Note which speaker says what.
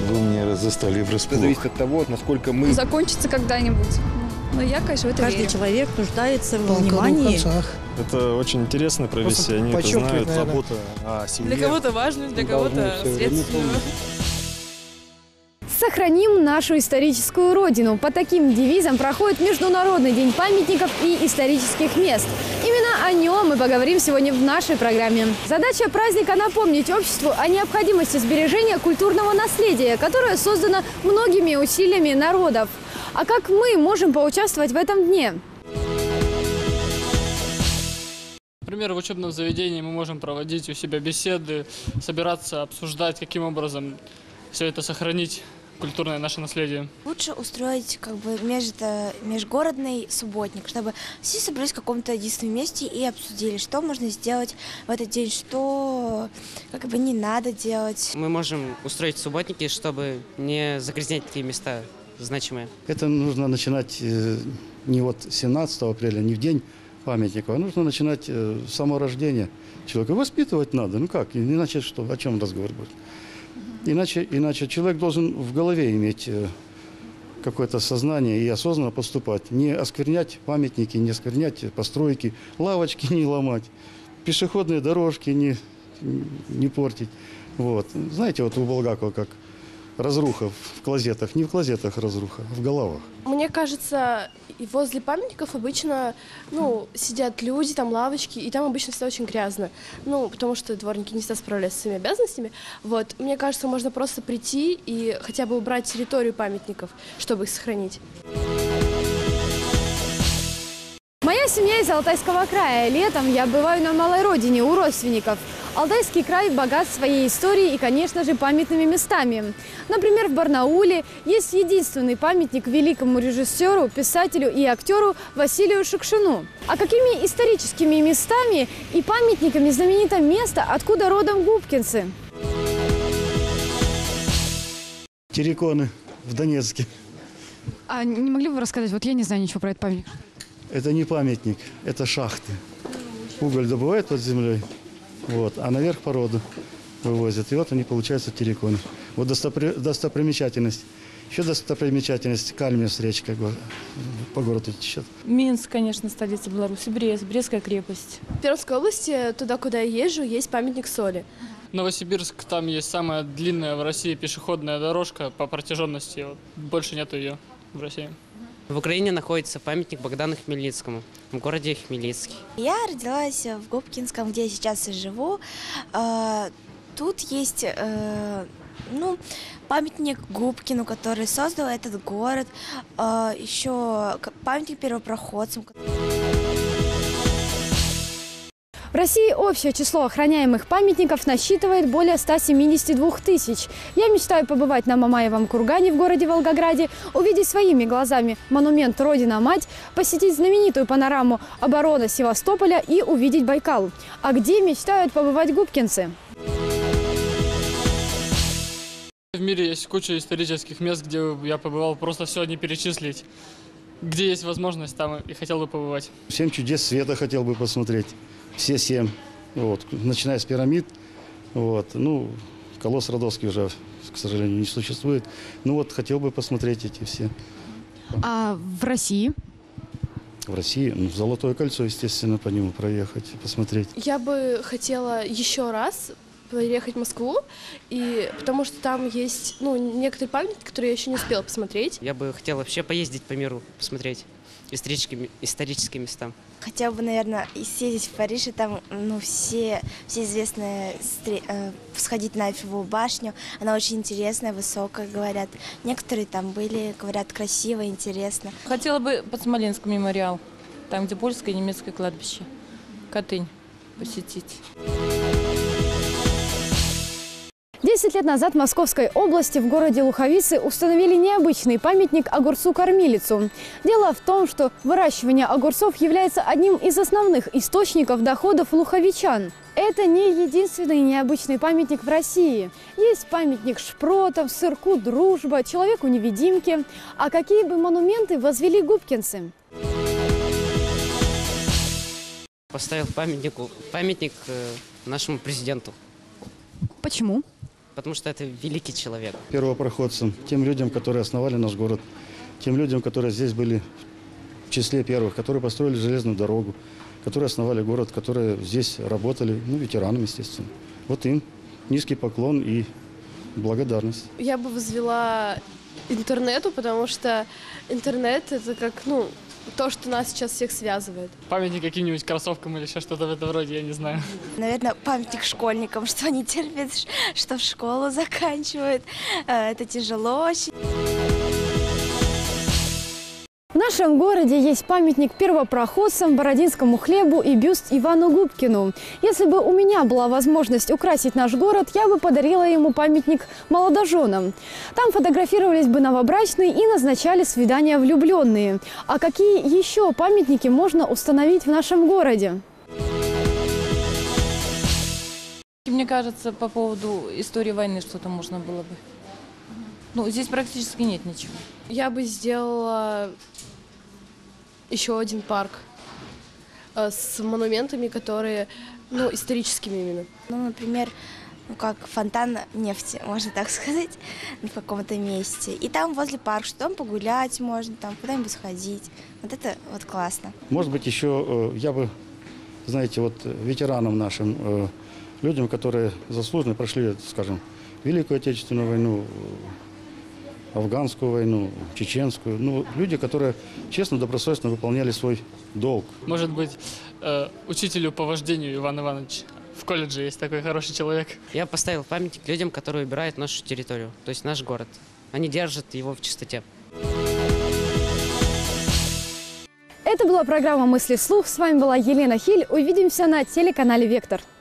Speaker 1: Вы мне застали врасплох.
Speaker 2: Это зависит от того, насколько мы...
Speaker 3: Закончится когда-нибудь. Но я, конечно, в это
Speaker 4: Каждый
Speaker 3: верю.
Speaker 4: человек нуждается в внимании.
Speaker 5: Это очень интересная профессия, они это знают, забота о семье.
Speaker 6: Для кого-то важно, для кого-то средственную.
Speaker 7: Сохраним нашу историческую родину. По таким девизам проходит Международный день памятников и исторических мест. Именно о нем мы поговорим сегодня в нашей программе. Задача праздника – напомнить обществу о необходимости сбережения культурного наследия, которое создано многими усилиями народов. А как мы можем поучаствовать в этом дне?
Speaker 8: Например, в учебном заведении мы можем проводить у себя беседы, собираться, обсуждать, каким образом все это сохранить, культурное наше наследие.
Speaker 9: Лучше устроить межгородный субботник, чтобы все собрались в каком-то единственном месте и обсудили, что можно сделать в этот день, что не надо делать.
Speaker 10: Мы можем устроить субботники, чтобы не загрязнять такие места значимые.
Speaker 11: Это нужно начинать не вот 17 апреля, не в день памятника, а нужно начинать с самого рождения человека. Воспитывать надо, ну как, иначе что, о чем разговор будет? Иначе человек должен в голове иметь какое-то сознание и осознанно поступать. Не осквернять памятники, не осквернять постройки, лавочки не ломать, пешеходные дорожки не портить. Вот. Знаете, вот у Булгакова как разруха в клозетах, не в клозетах разруха, а в головах.
Speaker 6: Мне кажется, и возле памятников обычно сидят люди, там лавочки, и там обычно всегда очень грязно. Потому что дворники не всегда справляются с своими обязанностями. Вот. Мне кажется, можно просто прийти и хотя бы убрать территорию памятников, чтобы их сохранить.
Speaker 7: Моя семья из Алтайского края. Летом я бываю на малой родине у родственников. Алтайский край богат своей историей и, конечно же, памятными местами. Например, в Барнауле есть единственный памятник великому режиссеру, писателю и актеру Василию Шукшину. А какими историческими местами и памятниками знаменито место, откуда родом губкинцы?
Speaker 11: Терриконы в Донецке.
Speaker 7: А не могли бы вы рассказать? Вот я не знаю ничего про этот памятник.
Speaker 11: Это не памятник, это шахты. Уголь добывают под землей, а наверх породу вывозят. И вот они, получаются, терриконы. Вот достопримечательность. Еще достопримечательность Кальмиус, речка по городу течет.
Speaker 6: Минск, конечно, столица Беларуси, Брестская крепость. В Пермской области, туда, куда я езжу, есть памятник соли.
Speaker 8: Новосибирск, там есть самая длинная в России пешеходная дорожка по протяженности. Больше нету ее в России.
Speaker 10: В Украине находится памятник Богдану Хмельницкому в городе Хмельницкий.
Speaker 9: Я родилась в Губкинском, где я сейчас и живу. Тут есть памятник Губкину, который создал этот город. Еще памятник первопроходцам.
Speaker 7: В России общее число охраняемых памятников насчитывает более 172 тысяч. Я мечтаю побывать на Мамаевом кургане в городе Волгограде, увидеть своими глазами монумент «Родина-мать», посетить знаменитую панораму обороны Севастополя и увидеть Байкал. А где мечтают побывать губкинцы?
Speaker 8: В мире есть куча исторических мест, где я побывал, просто все не перечислить. Где есть возможность, там и хотел бы побывать.
Speaker 11: 7 чудес света хотел бы посмотреть. Все 7. Начиная с пирамид. Колосс Родосский уже, к сожалению, не существует. Хотел бы посмотреть эти все.
Speaker 7: А в России?
Speaker 11: В России? Золотое кольцо, естественно, по нему проехать, посмотреть.
Speaker 6: Я бы хотела еще раз приехать в Москву, потому что там есть некоторые памятники, которые я еще не успела посмотреть.
Speaker 10: Я бы хотела вообще поездить по миру, посмотреть исторические места.
Speaker 9: Хотела бы, наверное, съездить в Париж, и там все известные, сходить на Эйфелеву башню. Она очень интересная, высокая, говорят. Некоторые там были, говорят, красиво, интересно.
Speaker 6: Хотела бы под Смоленск мемориал, там, где польское и немецкое кладбище. Катынь посетить.
Speaker 7: 10 лет назад в Московской области в городе Луховицы установили необычный памятник огурцу-кормилицу. Дело в том, что выращивание огурцов является одним из основных источников доходов луховичан. Это не единственный необычный памятник в России. Есть памятник шпротам, сырку «Дружба», человеку-невидимке. А какие бы монументы возвели губкинцы?
Speaker 10: Поставил памятник нашему президенту.
Speaker 7: Почему?
Speaker 10: потому что это великий человек.
Speaker 11: Первопроходцам, тем людям, которые основали наш город, тем людям, которые здесь были в числе первых, которые построили железную дорогу, которые основали город, которые здесь работали, ну, ветеранам, естественно. Вот им низкий поклон и благодарность.
Speaker 6: Я бы возвела интернету, потому что интернет — это как, ну, то, что нас сейчас всех связывает.
Speaker 8: Памятник каким-нибудь кроссовкам или еще что-то в этом роде, я не знаю.
Speaker 9: Наверное, памятник школьникам, что они терпят, что в школу заканчивают. Это тяжело очень.
Speaker 7: В нашем городе есть памятник первопроходцам, бородинскому хлебу и бюст Ивану Губкину. Если бы у меня была возможность украсить наш город, я бы подарила ему памятник молодоженам. Там фотографировались бы новобрачные и назначали свидания влюбленные. А какие еще памятники можно установить в нашем городе?
Speaker 1: Мне кажется, по поводу истории войны что-то можно было бы. Ну, здесь практически нет ничего.
Speaker 6: Я бы сделала еще один парк с монументами, которые, ну, историческими именно.
Speaker 9: Ну, например, ну, как фонтан нефти, можно так сказать, в каком-то месте. И там возле парка, что там погулять можно, там куда-нибудь сходить. Вот это вот классно.
Speaker 11: Может быть, еще я бы, знаете, вот ветеранам нашим, людям, которые заслуженно прошли, скажем, Великую Отечественную войну, Афганскую войну, Чеченскую. Ну, люди, которые честно, добросовестно выполняли свой долг.
Speaker 8: Может быть, учителю по вождению Иван Иванович. В колледже есть такой хороший человек.
Speaker 10: Я поставил памятник людям, которые убирают нашу территорию, то есть наш город. Они держат его в чистоте.
Speaker 7: Это была программа «Мысли вслух». С вами была Елена Хиль. Увидимся на телеканале «Вектор».